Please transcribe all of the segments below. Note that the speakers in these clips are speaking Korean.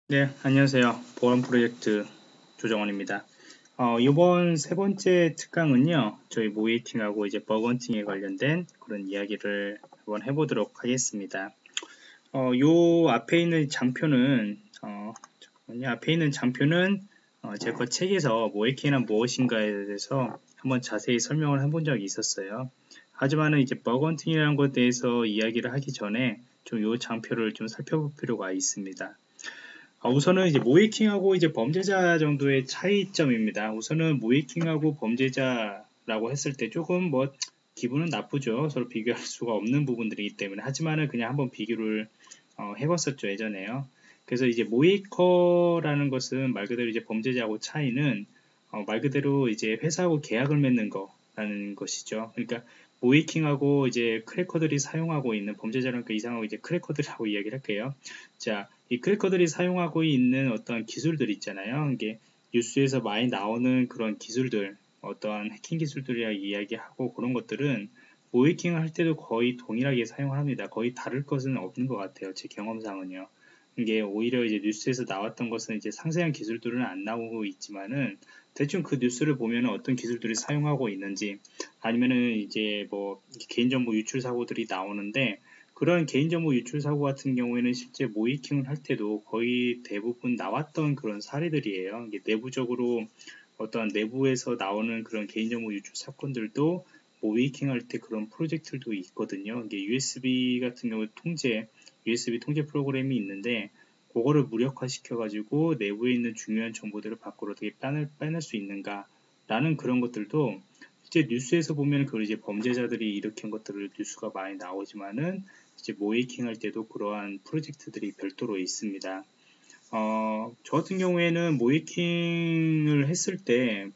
네, 안녕하세요. 보안 프로젝트 조정원입니다. 이번 세 번째 특강은요, 저희 모이킹하고 이제 버건팅에 관련된 그런 이야기를 한번 해보도록 하겠습니다. 요 앞에 있는 장표는, 잠깐만요. 앞에 있는 장표는 제 거 책에서 모이킹은 무엇인가에 대해서 한번 자세히 설명을 해본 적이 있었어요. 하지만은 이제 버건팅이라는 것에 대해서 이야기를 하기 전에 좀 요 장표를 좀 살펴볼 필요가 있습니다. 우선은 이제 모이킹하고 이제 범죄자 정도의 차이점입니다. 우선은 모이킹하고 범죄자라고 했을 때 조금 뭐 기분은 나쁘죠. 서로 비교할 수가 없는 부분들이기 때문에. 하지만은 그냥 한번 비교를 해봤었죠, 예전에요. 그래서 이제 모이커라는 것은 말 그대로 이제 범죄자하고 차이는 말 그대로 이제 회사하고 계약을 맺는 거라는 것이죠. 그러니까 모이킹하고 이제 크래커들이 사용하고 있는 범죄자라니까 이상하고 이제 크래커들하고 이야기를 할게요. 자, 이 크래커들이 사용하고 있는 어떤 기술들 있잖아요. 이게 뉴스에서 많이 나오는 그런 기술들, 어떠한 해킹 기술들이라 이야기하고 그런 것들은 모이킹을 할 때도 거의 동일하게 사용을 합니다. 거의 다를 것은 없는 것 같아요. 제 경험상은요. 이게 오히려 이제 뉴스에서 나왔던 것은 이제 상세한 기술들은 안 나오고 있지만은 대충 그 뉴스를 보면은 어떤 기술들이 사용하고 있는지 아니면은 이제 뭐 개인정보 유출 사고들이 나오는데 그런 개인정보 유출 사고 같은 경우에는 실제 모이킹을 할 때도 거의 대부분 나왔던 그런 사례들이에요. 이게 내부적으로 어떠한 내부에서 나오는 그런 개인정보 유출 사건들도 모이킹 할 때 그런 프로젝트도 있거든요. 이게 USB 같은 경우 USB 통제 프로그램이 있는데 그거를 무력화 시켜가지고 내부에 있는 중요한 정보들을 밖으로 어떻게 빼낼 수 있는가 라는 그런 것들도 실제 뉴스에서 보면 그 이제 범죄자들이 일으킨 것들을 뉴스가 많이 나오지만은 이제 모이킹 할 때도 그러한 프로젝트들이 별도로 있습니다. 저 같은 경우에는 모이킹을 했을 때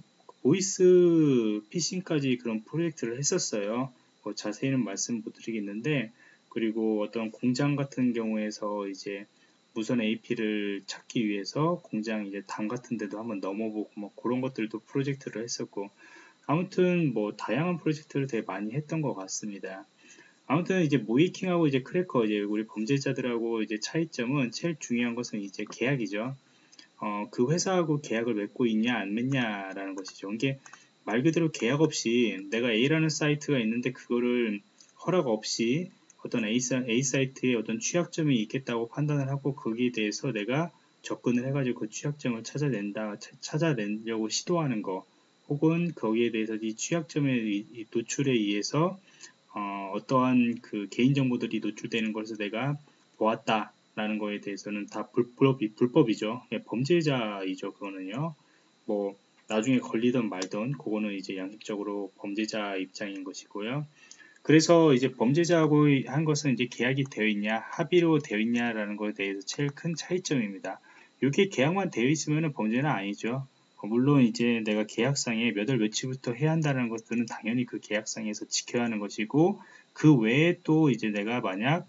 보이스 피싱까지 그런 프로젝트를 했었어요. 뭐 자세히는 말씀 못 드리겠는데, 그리고 어떤 공장 같은 경우에서 이제 무선 AP를 찾기 위해서 공장 이제 당 같은 데도 한번 넘어보고 뭐 그런 것들도 프로젝트를 했었고, 아무튼 뭐 다양한 프로젝트를 되게 많이 했던 것 같습니다. 아무튼 이제 모이킹하고 이제 크래커 이제 우리 범죄자들하고 이제 차이점은 제일 중요한 것은 이제 계약이죠. 그 회사하고 계약을 맺고 있냐 안 맺냐라는 것이죠. 이게 말 그대로 계약 없이 내가 A라는 사이트가 있는데 그거를 허락 없이 어떤 A 사이트에 어떤 취약점이 있겠다고 판단을 하고 거기에 대해서 내가 접근을 해가지고 그 취약점을 찾아내려고 시도하는 거 혹은 거기에 대해서 이 취약점의 노출에 의해서 어떠한 그 개인정보들이 노출되는 것을 내가 보았다라는 거에 대해서는 다 불법이죠. 예, 범죄자이죠. 그거는요. 뭐 나중에 걸리든 말든 그거는 이제 양식적으로 범죄자 입장인 것이고요. 그래서 이제 범죄자하고 한 것은 이제 계약이 되어 있냐, 합의로 되어 있냐라는 것에 대해서 제일 큰 차이점입니다. 이게 계약만 되어 있으면 범죄는 아니죠. 물론 이제 내가 계약상에 몇 월 며칠부터 해야 한다는 것들은 당연히 그 계약상에서 지켜야 하는 것이고 그 외에 또 이제 내가 만약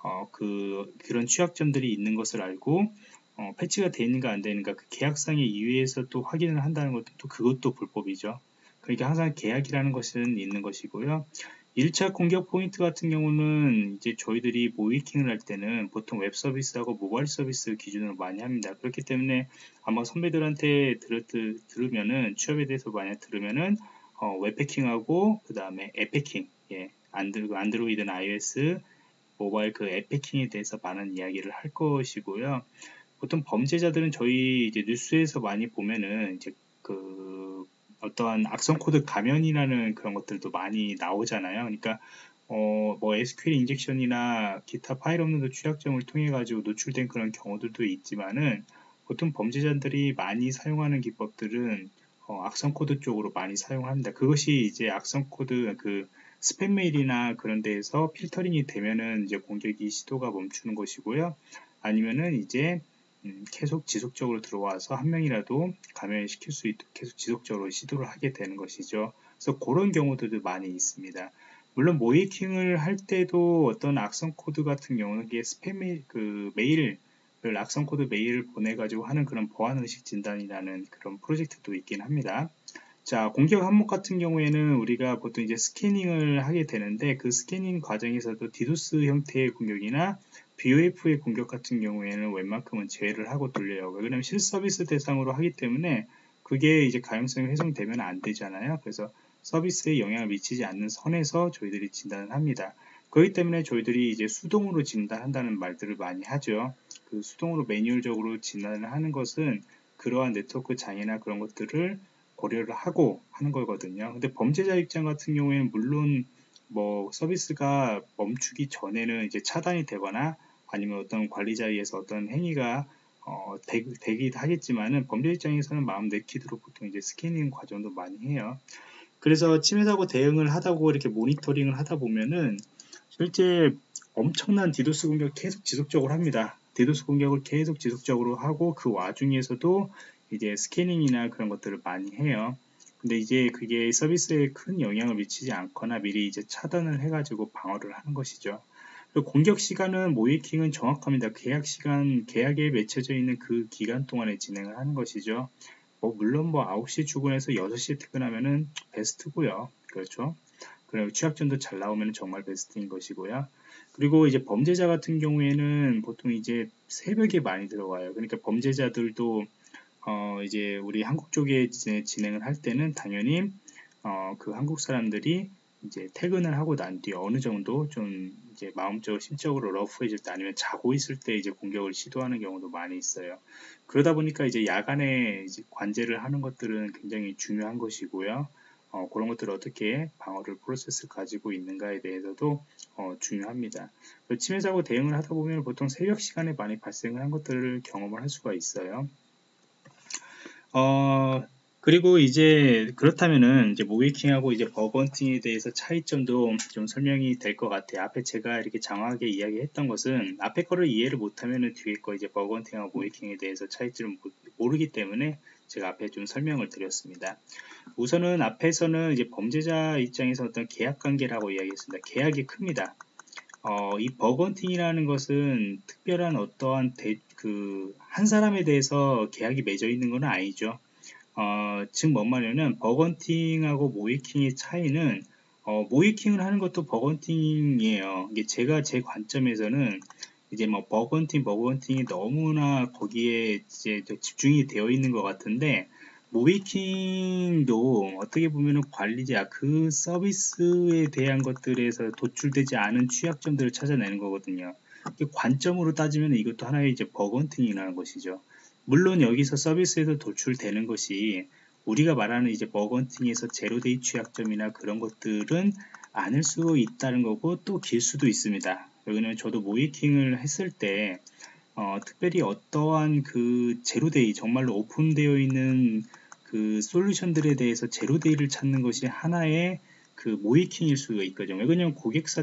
그런 취약점들이 있는 것을 알고 패치가 되어 있는가 안 되는가 그 계약상의 이유에서 또 확인을 한다는 것도 또 그것도 불법이죠. 그러니까 항상 계약이라는 것은 있는 것이고요. 1차 공격 포인트 같은 경우는 이제 저희들이 모이킹을 할 때는 보통 웹 서비스하고 모바일 서비스 기준으로 많이 합니다. 그렇기 때문에 아마 선배들한테 들으면은 취업에 대해서 만약 들으면은 웹패킹하고 그 다음에 앱패킹, 예, 안드로이드나 iOS 모바일 그 앱패킹에 대해서 많은 이야기를 할 것이고요. 보통 범죄자들은 저희 이제 뉴스에서 많이 보면은 이제 그 어떠한 악성 코드 가면이라는 그런 것들도 많이 나오잖아요. 그러니까 뭐 SQL 인젝션이나 기타 파일 업로드 취약점을 통해 가지고 노출된 그런 경우들도 있지만은 보통 범죄자들이 많이 사용하는 기법들은 악성 코드 쪽으로 많이 사용합니다. 그것이 이제 악성 코드 그 스팸 메일이나 그런 데에서 필터링이 되면은 이제 공격이 시도가 멈추는 것이고요. 아니면은 이제 계속 지속적으로 들어와서 한 명이라도 감염을 시킬 수 있도록 계속 지속적으로 시도를 하게 되는 것이죠. 그래서 그런 경우들도 많이 있습니다. 물론 모이킹을 할 때도 어떤 악성 코드 같은 경우는 이게 스팸 메일, 그 메일을 악성 코드 메일을 보내가지고 하는 그런 보안 의식 진단이라는 그런 프로젝트도 있긴 합니다. 자, 공격 항목 같은 경우에는 우리가 보통 이제 스캐닝을 하게 되는데 그 스캐닝 과정에서도 디도스 형태의 공격이나 BOF의 공격 같은 경우에는 웬만큼은 제외를 하고 돌려요. 왜냐하면 실서비스 대상으로 하기 때문에 그게 이제 가용성이 훼손되면 안 되잖아요. 그래서 서비스에 영향을 미치지 않는 선에서 저희들이 진단을 합니다. 그렇기 때문에 저희들이 이제 수동으로 진단한다는 말들을 많이 하죠. 그 수동으로 매뉴얼적으로 진단을 하는 것은 그러한 네트워크 장애나 그런 것들을 고려를 하고 하는 거거든요. 근데 범죄자 입장 같은 경우에는 물론 뭐 서비스가 멈추기 전에는 이제 차단이 되거나 아니면 어떤 관리자에 의해서 어떤 행위가 되기도 하겠지만은 범죄 입장에서는 마음 내키도록 보통 이제 스캐닝 과정도 많이 해요. 그래서 침해 사고 대응을 하다고 이렇게 모니터링을 하다 보면은 실제 엄청난 디도스 공격 계속 지속적으로 합니다. 디도스 공격을 계속 지속적으로 하고 그 와중에서도 이제 스캐닝이나 그런 것들을 많이 해요. 근데 이제 그게 서비스에 큰 영향을 미치지 않거나 미리 이제 차단을 해가지고 방어를 하는 것이죠. 그리고 공격 시간은 모이킹은 정확합니다. 계약 시간, 계약에 맺혀져 있는 그 기간 동안에 진행을 하는 것이죠. 물론 뭐 9시 출근해서 6시에 퇴근하면은 베스트고요. 그렇죠. 그리고 취약점도 잘 나오면 정말 베스트인 것이고요. 그리고 이제 범죄자 같은 경우에는 보통 이제 새벽에 많이 들어와요. 그러니까 범죄자들도 이제 우리 한국 쪽에 진행을 할 때는 당연히 그 한국 사람들이 이제 퇴근을 하고 난 뒤에 어느 정도 좀 이제 마음적으로 심적으로 러프해질 때 아니면 자고 있을 때 이제 공격을 시도하는 경우도 많이 있어요. 그러다 보니까 이제 야간에 이제 관제를 하는 것들은 굉장히 중요한 것이고요. 그런 것들을 어떻게 방어를 프로세스 가지고 있는가에 대해서도 중요합니다. 침해 사고 대응을 하다 보면 보통 새벽 시간에 많이 발생을 한 것들을 경험을 할 수가 있어요. 그리고 이제 그렇다면은 이제 모이킹하고 이제 버건팅에 대해서 차이점도 좀 설명이 될 것 같아요. 앞에 제가 이렇게 장황하게 이야기했던 것은 앞에 거를 이해를 못하면은 뒤에 거 이제 버건팅하고 모이킹에 대해서 차이점을 모르기 때문에 제가 앞에 좀 설명을 드렸습니다. 우선은 앞에서는 이제 범죄자 입장에서 어떤 계약 관계라고 이야기했습니다. 계약이 큽니다. 이 버건팅이라는 것은 특별한 어떠한 한 사람에 대해서 계약이 맺어 있는 건 아니죠. 즉 뭔 말이냐면 버건팅하고 모이킹의 차이는 모이킹을 하는 것도 버건팅이에요. 이게 제가 제 관점에서는 이제 뭐 버건팅이 너무나 거기에 이제 집중이 되어 있는 것 같은데 모이킹도 어떻게 보면은 관리자 그 서비스에 대한 것들에서 도출되지 않은 취약점들을 찾아내는 거거든요. 관점으로 따지면 이것도 하나의 이제 버건팅이라는 것이죠. 물론 여기서 서비스에서 도출되는 것이 우리가 말하는 이제 버건팅에서 제로데이 취약점이나 그런 것들은 아닐 수 있다는 거고 또 길 수도 있습니다. 왜냐면 저도 모이킹을 했을 때 특별히 어떠한 그 제로데이 정말로 오픈되어 있는 그 솔루션들에 대해서 제로데이를 찾는 것이 하나의 그 모이킹일 수가 있거든요. 왜냐면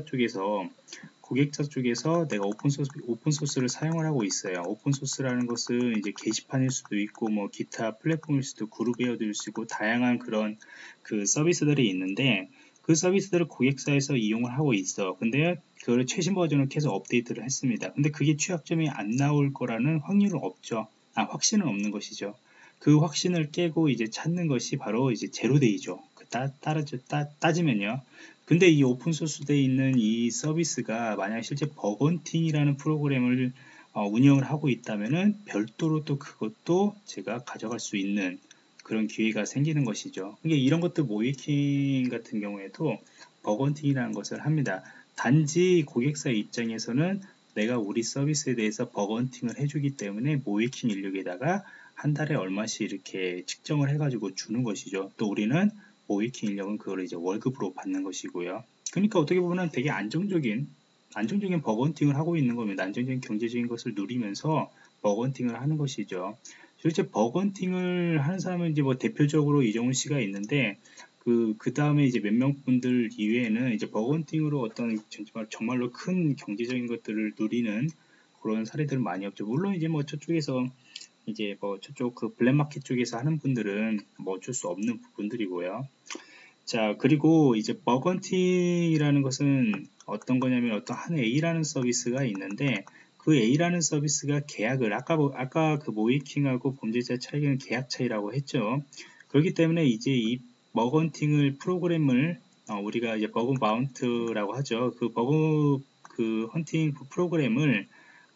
고객사 쪽에서 내가 오픈소스를 사용을 하고 있어요. 오픈소스라는 것은 이제 게시판일 수도 있고, 뭐, 기타 플랫폼일 수도 그룹웨어일 수 있고, 다양한 그런 그 서비스들이 있는데, 그 서비스들을 고객사에서 이용을 하고 있어. 근데 그걸 최신 버전을 계속 업데이트를 했습니다. 근데 그게 취약점이 안 나올 거라는 확률은 없죠. 확신은 없는 것이죠. 그 확신을 깨고 이제 찾는 것이 바로 이제 제로데이죠. 따지면요. 근데 이 오픈소스 되어 있는 이 서비스가 만약 실제 버건팅이라는 프로그램을 운영을 하고 있다면은 별도로 또 그것도 제가 가져갈 수 있는 그런 기회가 생기는 것이죠. 그러니까 이런 것들 모이킹 같은 경우에도 버건팅이라는 것을 합니다. 단지 고객사 입장에서는 내가 우리 서비스에 대해서 버건팅을 해주기 때문에 모이킹 인력에다가 한 달에 얼마씩 이렇게 측정을 해가지고 주는 것이죠. 또 우리는 모이킹 인력은 그걸 이제 월급으로 받는 것이고요. 그러니까 어떻게 보면 되게 안정적인 버건팅을 하고 있는 겁니다. 안정적인 경제적인 것을 누리면서 버건팅을 하는 것이죠. 실제 버건팅을 하는 사람은 이제 뭐 대표적으로 이정훈 씨가 있는데 그 다음에 이제 몇 명 분들 이외에는 이제 버건팅으로 어떤 정말로 큰 경제적인 것들을 누리는 그런 사례들은 많이 없죠. 물론 이제 뭐 저쪽에서 이제 뭐 저쪽 그 블랙마켓 쪽에서 하는 분들은 뭐 어쩔 수 없는 부분들이고요. 자, 그리고 이제 버건팅이라는 것은 어떤 거냐면 어떤 한 A라는 서비스가 있는데 그 A라는 서비스가 계약을 아까 그 모이킹하고 범죄자 차이는 계약 차이라고 했죠. 그렇기 때문에 이제 이 버건팅을 프로그램을 우리가 이제 버그 마운트라고 하죠. 그 버그 그 헌팅 프로그램을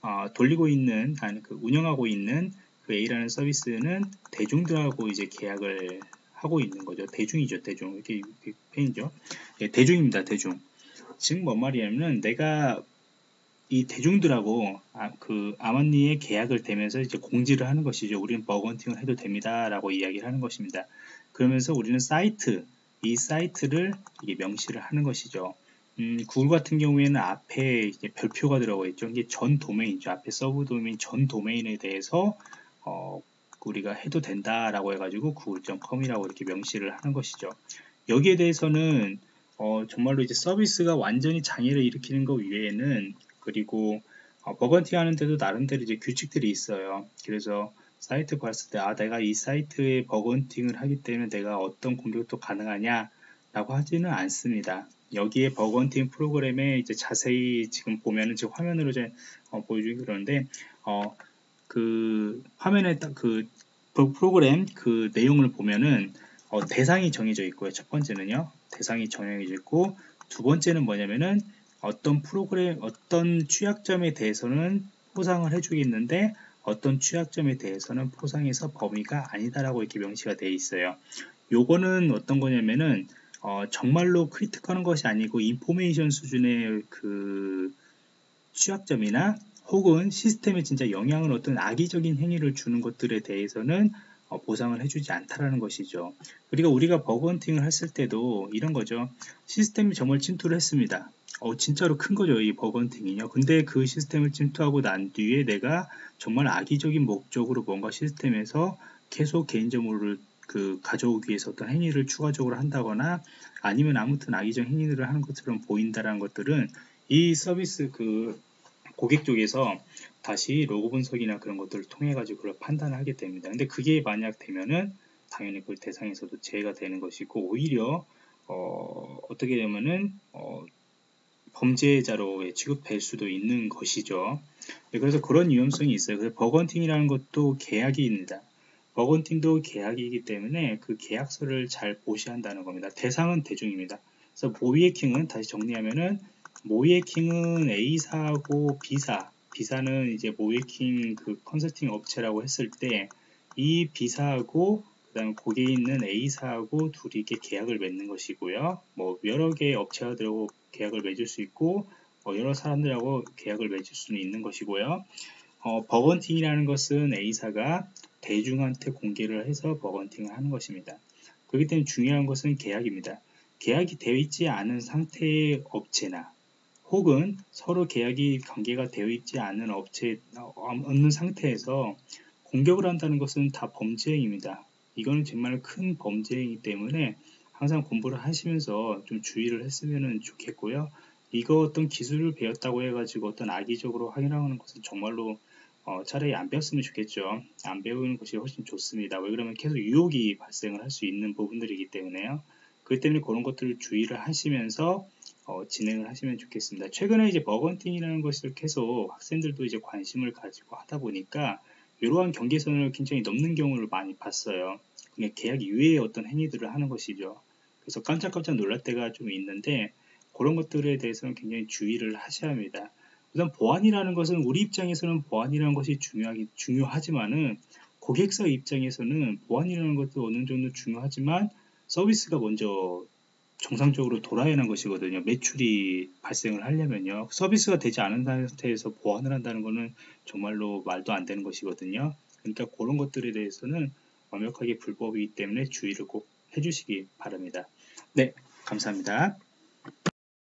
돌리고 있는, 그 운영하고 있는 그 A라는 서비스는 대중들하고 이제 계약을 하고 있는 거죠. 대중이죠, 대중. 이렇게 페인이죠. 예, 대중입니다, 대중. 즉, 뭔 말이냐면은 내가 이 대중들하고 그 아마니의 계약을 대면서 이제 공지를 하는 것이죠. 우리는 버건팅을 해도 됩니다라고 이야기를 하는 것입니다. 그러면서 우리는 이 사이트를 이게 명시를 하는 것이죠. 구글 같은 경우에는 앞에 이제 별표가 들어가 있죠. 이게 전 도메인이죠. 앞에 서브 도메인 전 도메인에 대해서 우리가 해도 된다라고 해가지고 google.com이라고 이렇게 명시를 하는 것이죠. 여기에 대해서는 정말로 이제 서비스가 완전히 장애를 일으키는 것 외에는, 그리고 버건팅 하는데도 나름대로 이제 규칙들이 있어요. 그래서 사이트 봤을 때 내가 이 사이트에 버건팅을 하기 때문에 내가 어떤 공격도 가능하냐 라고 하지는 않습니다. 여기에 버건팅 프로그램에 이제 자세히 지금 보면은 지금 화면으로 이제 보여주기 그러는데 그 화면에 딱 그 프로그램 그 내용을 보면은 대상이 정해져 있고요. 첫 번째는요, 대상이 정해져 있고, 두 번째는 뭐냐면은 어떤 취약점에 대해서는 포상을 해주겠는데 어떤 취약점에 대해서는 포상해서 범위가 아니다라고 이렇게 명시가 되어 있어요. 요거는 어떤 거냐면은 정말로 크리틱하는 것이 아니고 인포메이션 수준의 그 취약점이나 혹은 시스템에 진짜 영향을 어떤 악의적인 행위를 주는 것들에 대해서는 보상을 해주지 않다라는 것이죠. 그리고 우리가 버그헌팅을 했을 때도 이런 거죠. 시스템이 정말 침투를 했습니다. 진짜로 큰 거죠, 이 버그헌팅이요. 근데 그 시스템을 침투하고 난 뒤에 내가 정말 악의적인 목적으로 뭔가 시스템에서 계속 개인정보를 가져오기 위해서 어떤 행위를 추가적으로 한다거나 아니면 아무튼 악의적 행위들을 하는 것처럼 보인다라는 것들은 이 서비스 고객 쪽에서 다시 로그 분석이나 그런 것들을 통해 가지고 그걸 판단을 하게 됩니다. 근데 그게 만약 되면은 당연히 그 대상에서도 제외가 되는 것이고, 오히려 어떻게 되면은 범죄자로 취급될 수도 있는 것이죠. 그래서 그런 위험성이 있어요. 그래서 버건팅이라는 것도 계약입니다. 버건팅도 계약이기 때문에 그 계약서를 잘 보시한다는 겁니다. 대상은 대중입니다. 그래서 모이해킹은 다시 정리하면은 모이해킹은 A사하고 B사는 이제 모이해킹 그 컨설팅 업체라고 했을 때 이 B사하고 그다음 거기에 있는 A사하고 둘이 이렇게 계약을 맺는 것이고요. 뭐 여러 개의 업체들하고 계약을 맺을 수 있고 여러 사람들하고 계약을 맺을 수는 있는 것이고요. 버건팅이라는 것은 A사가 대중한테 공개를 해서 버건팅을 하는 것입니다. 그렇기 때문에 중요한 것은 계약입니다. 계약이 되어 있지 않은 상태의 업체나 혹은 서로 계약이 관계가 되어 있지 않은 업체 없는 상태에서 공격을 한다는 것은 다 범죄행위입니다. 이거는 정말 큰 범죄이기 때문에 항상 공부를 하시면서 좀 주의를 했으면 좋겠고요. 이거 어떤 기술을 배웠다고 해가지고 어떤 악의적으로 확인하는 것은 정말로 차라리 안 배웠으면 좋겠죠. 안 배우는 것이 훨씬 좋습니다. 왜 그러면 계속 유혹이 발생을 할 수 있는 부분들이기 때문에요. 그렇기 때문에 그런 것들을 주의를 하시면서 진행을 하시면 좋겠습니다. 최근에 이제 버건팅이라는 것을 계속 학생들도 이제 관심을 가지고 하다 보니까 이러한 경계선을 굉장히 넘는 경우를 많이 봤어요. 그냥 계약 이외의 어떤 행위들을 하는 것이죠. 그래서 깜짝깜짝 놀랄 때가 좀 있는데 그런 것들에 대해서는 굉장히 주의를 하셔야 합니다. 우선 보안이라는 것은 우리 입장에서는 보안이라는 것이 중요하지만은 고객사 입장에서는 보안이라는 것도 어느 정도 중요하지만 서비스가 먼저 정상적으로 돌아야 하는 것이거든요. 매출이 발생을 하려면요. 서비스가 되지 않은 상태에서 보완을 한다는 것은 정말로 말도 안 되는 것이거든요. 그러니까 그런 것들에 대해서는 완벽하게 불법이기 때문에 주의를 꼭 해주시기 바랍니다. 네, 감사합니다.